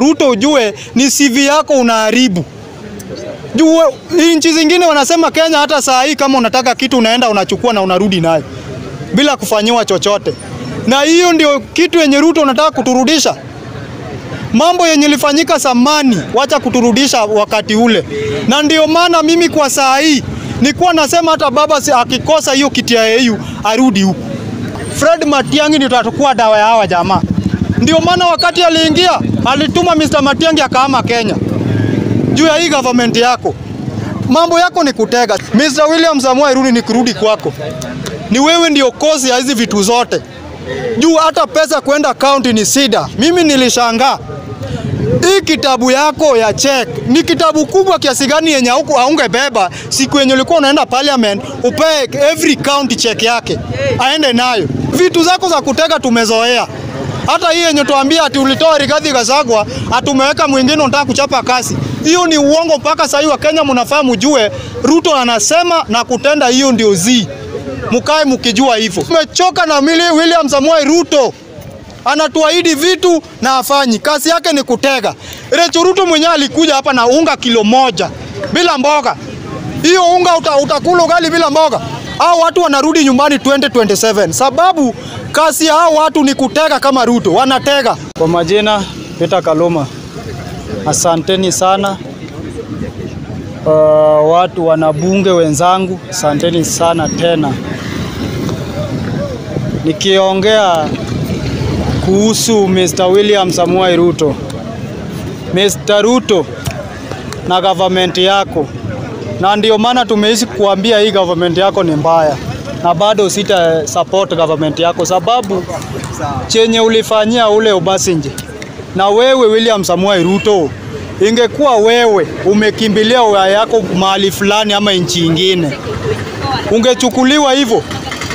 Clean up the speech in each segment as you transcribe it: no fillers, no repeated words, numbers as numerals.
Ruto ujue ni CV yako unaharibu. Jua nchi zingine wanasema Kenya hata saa hii kama unataka kitu unaenda unachukua na unarudi nayo bila kufanyiwa chochote. Na hiyo ndio kitu yenye Ruto unataka kuturudisha. Mambo yenye ilifanyika zamani wacha kuturudisha wakati ule. Na ndio maana mimi kwa saa hii nilikuwa nasema hata baba akikosa hiyo kiti ya AU arudi huko. Fred Matiang'i ndio atakuwa dawa ya hawa jamaa. Ndio maana wakati aliingia alituma Mr. Matiang'i akaama Kenya. Juu ya hii government yako. Mambo yako ni kutega. Mr. William Samoei Ruto ni kurudi kwako. Ni wewe ndio kozi ya hizi vitu zote. Juu hata pesa kwenda county ni sida. Mimi nilishangaa. Hii kitabu yako ya check ni kitabu kubwa kiasi gani yenye huko haungebeba siku yenye ulikuwa unaenda parliament upe every county check yake aende nayo. Vitu zako za kutega tumezoea. Hata hii yenye tuambia ati ulitoa Rigathi Gachagua atumeweka mwingine unataka kuchapa kasi. Hiyo ni uongo mpaka sasa wa Kenya mnafahamu jue Ruto anasema na kutenda hiyo ndio zi. Mkae mkijua hivyo. Tumechoka na William Samoei Ruto. Anatuahidi vitu na afanyi. Kazi yake ni kutega. Rachel Ruto mwenyewe alikuja hapa na unga kilo 1 bila mboga. Hiyo unga utakula ugali bila mboga. Hao watu wanarudi nyumbani 2027. Sababu kazi ya hao watu ni kutega kama Ruto. Wanatega. Kwa majina Peter Kaluma. Asanteni sana. Watu wanabunge wenzangu, asanteni sana tena. Nikiongea kuhusu Mr. William Samoei Ruto. Mr. Ruto na government yako. Na ndio maana tumeishi kuambia hii government yako ni mbaya. Na bado sita support government yako sababu chenye ulifanyia ule Obasanjo. Na wewe William Samoei Ruto, ingekuwa wewe umekimbilia wewe yako mahali fulani ama nchi nyingine, ungechukuliwa hivyo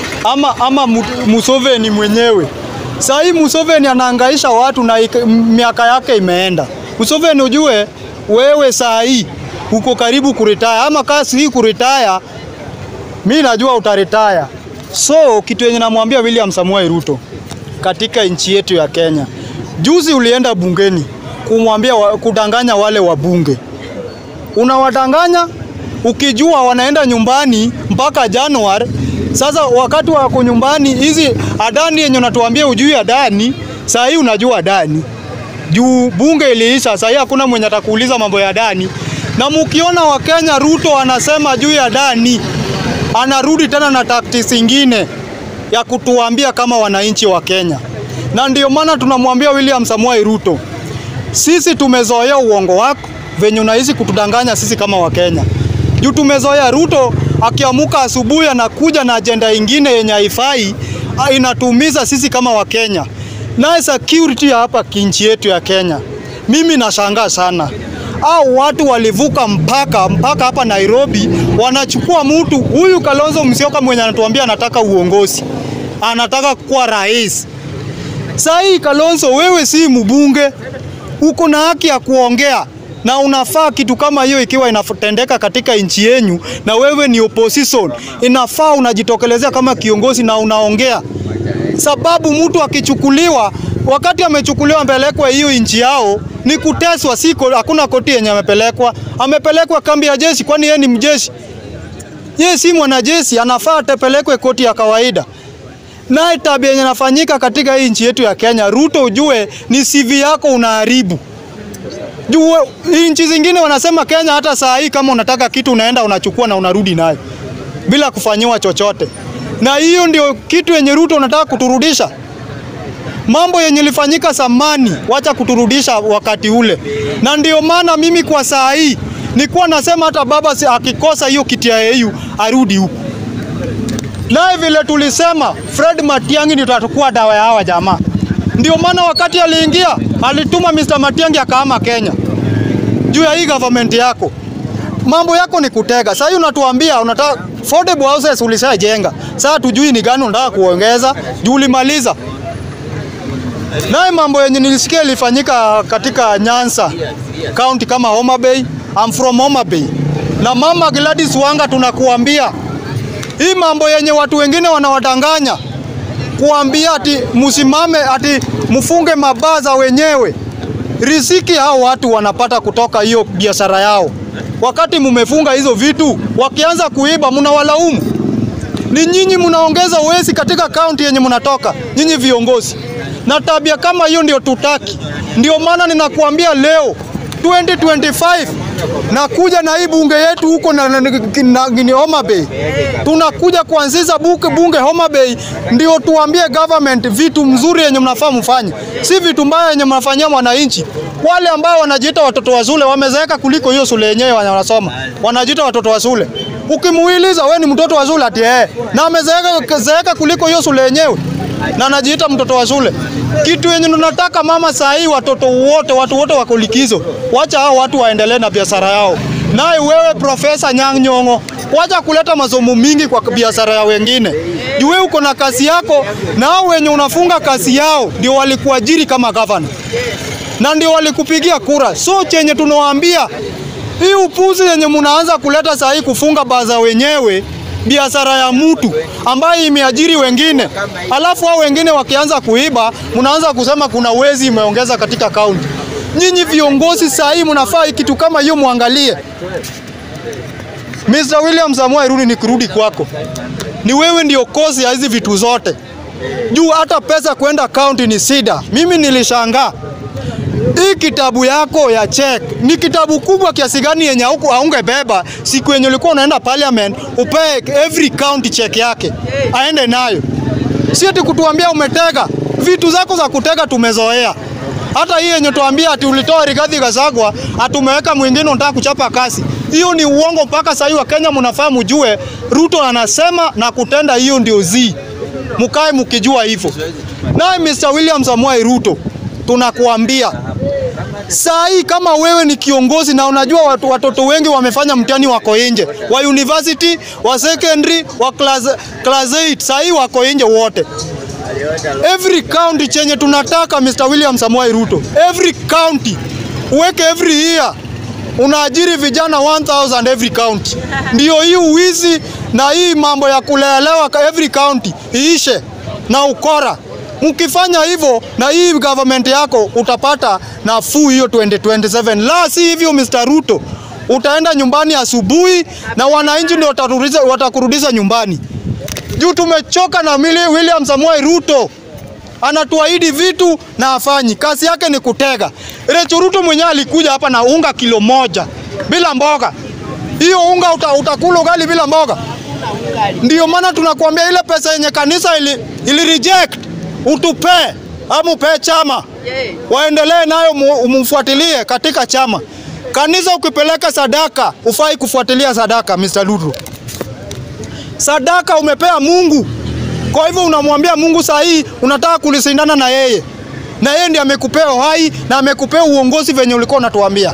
ama Museveni mwenyewe. Sasa hii Museveni anahangaisha watu na miaka yake imeenda. Museveni ujue wewe saa hii uko karibu kuretire ama kasi hii kuretire, mimi najua utaretire. So kitu yenye namwambia William Samoei Ruto katika nchi yetu ya Kenya, juzi ulienda bungeni kumwambia kudanganya wale wabunge. Unawadanganya ukijua wanaenda nyumbani mpaka Januari. Sasa wakati wako nyumbani hizi Adani yenye unatuambia ujui Adani, saa hii unajua Adani. Juu bunge iliisha, saa hii hakuna mwenye atakuuliza mambo ya Adani. Na mkiona wa Kenya Ruto anasema juu ya Adani, anarudi tena na tactics nyingine ya kutuambia kama wananchi wa Kenya. Na ndio maana tunamwambia William Samoei Ruto, sisi tumezoea uongo wako venye unaishi kutudanganya sisi kama wa Kenya. Juu tumezoea Ruto akiamuka asubuhi anakuja na agenda nyingine yenye haifai, inatumiza sisi kama wa Kenya. Na security hapa kinchi yetu ya Kenya, mimi nashangaa sana. Au watu walivuka mpaka hapa Nairobi, wanachukua mtu huyu Kalonzo Musyoka mwenye anatuambia anataka uongozi, anataka kuwa rais. Sasa hii Kalonzo, wewe si mbunge, uko na haki ya kuongea na unafaa kitu kama hiyo ikiwa inatendeka katika nchi yenu na wewe ni opposition, inafaa unajitokelezea kama kiongozi na unaongea. Sababu mtu akichukuliwa, wakati amechukuliwa mbelekwa hiyo nchi yao ni kuteswa, siko hakuna koti yenye amepelekwa kambi ya jeshi. Kwani yeye ni mjeshi? Yeye si mwanajeshi, anafaa tepelekwe koti ya kawaida. Na tabia yenye inafanyika katika hii nchi yetu ya Kenya, Ruto ujue ni CV yako unaharibu. Juu nchi zingine wanasema Kenya hata saa hii kama unataka kitu unaenda unachukua na unarudi nayo bila kufanyiwa chochote. Na hiyo ndio kitu yenye Ruto unataka kuturudisha. Mambo yenye ilifanyika zamani wacha kuturudisha wakati ule. Na ndio maana mimi kwa saa hii nilikuwa nasema hata baba akikosa hiyo kiti ya AU arudi huko. Na vile tulisema Fred Matiang'i ndio atakuwa dawa ya hawa jamaa. Ndio maana wakati aliingia alituma Mr. Matiang'i akaama Kenya. Juu ya hii government yako. Mambo yako ni kutega. Sasa unatuambia unataka affordable houses ulishajenga. Sasa tujui ni gani unataka kuongeza, juu ulimaliza. Na mambo yenye nilisikia ilifanyika katika Nyanza county kama Homa Bay. I'm from Homa Bay. Na mama Gladys Wanga tunakuambia hii mambo yenye watu wengine wanawadanganya kuambia ati musimame ati mfunge mabaza wenyewe. riziki hao watu wanapata kutoka hiyo biashara yao. Wakati mumefunga hizo vitu, wakianza kuiba mnawalaumu. Ni nyinyi mnaongeza uwezi katika kaunti yenye mnatoka, nyinyi viongozi. Na tabia kama hiyo ndio tutaki. Ndio maana ninakuambia leo 2025 na kuja na hii bunge yetu huko na Homa Bay. Tunakuja kuanzisha bunge Homa Bay ndio tuambie government vitu mzuri yenye mnafaa mfanye. Si vitu mbaya yenye mnafanyia wananchi. Wale ambao wanajiita watoto wa shule wamezeeka kuliko hiyo shule yenyewe wanasoma. Wanajiita watoto wa shule. Ukimuuliza wewe ni mtoto wa shule ati na amezeeka kuliko hiyo shule yenyewe. Na anajiita mtoto wa shule. Kitu yenye tunataka mama saa hii watu wote wako likizo. Wacha hao watu waendelee na biashara yao. Naye wewe Profesa Nyang' Nyong'o, wacha kuleta masomo mingi kwa biashara ya wengine. Juu wewe uko na kazi yako na hao wenye unafunga kazi yao ndio walikuajiri kama governor. Na ndio walikupigia kura. So chenye tunawaambia hii upuzi yenye mnaanza kuleta saa hii kufunga baza wenyewe biashara ya mtu ambaye imeajiri wengine. Alafu hao wengine wakianza kuiba, mnaanza kusema kuna wezi imeongeza katika kaunti. Nyinyi viongozi saa hii mnafaa kitu kama hiyo muangalie. Mr. William Samoei Ruto, nikirudi kwako. Ni wewe ndio kozi ya hizi vitu zote. Juu hata pesa kwenda kaunti ni shida. Mimi nilishangaa. Hii kitabu yako ya check ni kitabu kubwa kiasi gani yenye haungebeba siku yenye ulikuwa unaenda parliament upe every county check yake aende nayo. Si ati kutuambia umetega. Vitu zako za kutega tumezoea. Hata hii yenye tuambia ati ulitoa Rigathi Gachagua atumeweka mwingine unataka kuchapa kasi. Hiyo ni uongo mpaka sasa hivi Kenya mnafahamu jue Ruto anasema na kutenda hiyo ndio mkae mkijua hivyo. Naye Mr. William Samoei Ruto tunakuambia saa hii kama wewe ni kiongozi na unajua watoto wengi wamefanya mtihani wako nje, wa university, wa secondary, wa class 8, saa hii wako nje wote. Every county chenye tunataka Mr. William Samoei Ruto, every county uweke every year unaajiri vijana 1000 every county. Ndio hii uwizi na hii mambo ya kulelewa every county iishe na ukora. Mkifanya hivyo na hii government yako utapata nafuu hiyo 2027. La si hivyo Mr. Ruto, utaenda nyumbani asubuhi na wananchi ndio watakurudisha nyumbani. Juu tumechoka na William Samoei Ruto. Anatuahidi vitu na afanyi. Kazi yake ni kutega. Rachel Ruto mwenyewe alikuja hapa na unga kilo 1 bila mboga. Hiyo unga utakula ugali bila mboga. Ndio maana tunakuambia ile pesa yenye kanisa ili reject utupe ama upe chama. Waendelee nayo umfuatilie katika chama. Kanisa ukipeleka sadaka, ufai kufuatilia sadaka Mr. Ruto. Sadaka umepea Mungu. Kwa hivyo unamwambia Mungu saa hii unataka kulisindana na yeye. Na yeye ndiye amekupea uhai na amekupea uongozi venye ulikuwa unatuambia.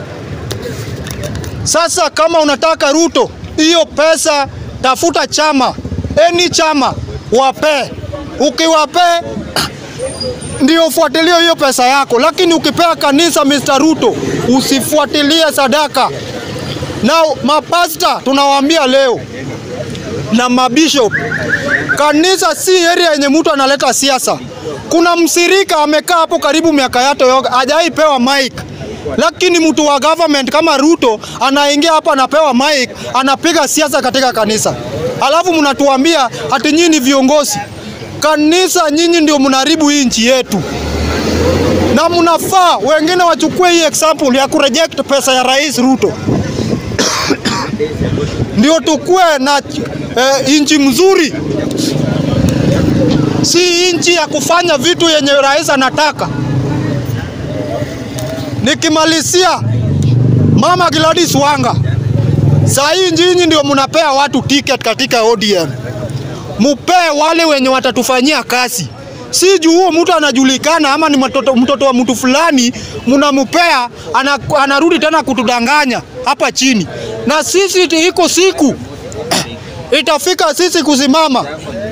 Sasa kama unataka Ruto, hiyo pesa tafuta chama. Any chama wape. Ukiwape ndio ufuatilie hiyo pesa yako, lakini ukipea kanisa Mr. Ruto usifuatilie sadaka. Na mapasta tunawaambia leo na mabishop, kanisa si area yenye mtu analeta siasa. Kuna msirika amekaa hapo karibu miaka yote hajaipewa mic. Lakini mtu wa government kama Ruto anaingia hapa anapewa mic, anapiga siasa katika kanisa. Alafu mnatuambia ati nyinyi ni viongozi. Kanisa nyinyi ndio mnaharibu hii nchi yetu. Na mnafaa wengine wachukue hii example ya kureject pesa ya Rais Ruto. Ndio tukue na nchi mzuri. Si nchi ya kufanya vitu yenye rais anataka. Nikimalizia Mama Gladys Wanga. Saa hii nyinyi ndio mnapea watu ticket katika ODM. Mupee wale wenye watatufanyia kazi. Si juu huo mtu anajulikana ama ni mtoto wa mtu fulani mnamupea anarudi tena kutudanganya hapa chini. Na sisi iko siku itafika sisi kusimama.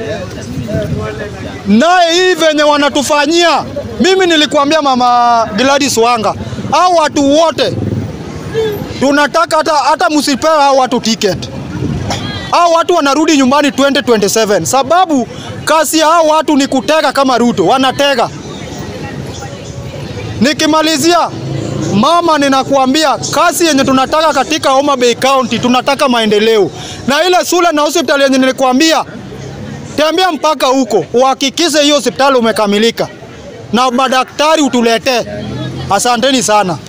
Naye hii venye wanatufanyia, mimi nilikuambia Mama Gladys Wanga, hao watu wote tunataka hata msipewe hao watu ticket. Hao watu wanarudi nyumbani 2027 sababu kazi ya hao watu ni kutega kama Ruto, wanatega. Nikimalizia Mama, ninakuambia kazi yenye tunataka katika Homa Bay County, tunataka maendeleo. Na ile shule na hospitali yenye nilikwambia, tembea mpaka huko, uhakikishe hiyo hospitali umekamilika. Na madaktari utuletee. Asanteni sana.